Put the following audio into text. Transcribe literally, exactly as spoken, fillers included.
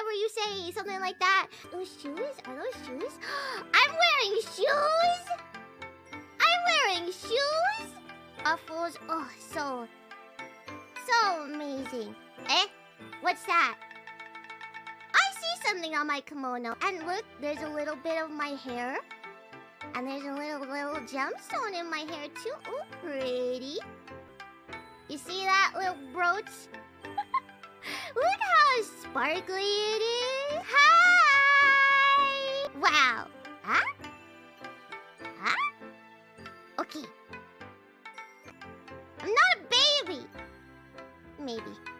whatever you say, something like that. Those shoes? Are those shoes? I'm wearing shoes? I'm wearing shoes? Ruffles, oh, so, so amazing. Eh? What's that? I see something on my kimono. And look, there's a little bit of my hair. And there's a little, little gemstone in my hair too. Ooh, pretty. You see that little brooch? Look how sparkly it is. Hi! Wow. Huh? Huh? Okay. I'm not a baby. Maybe.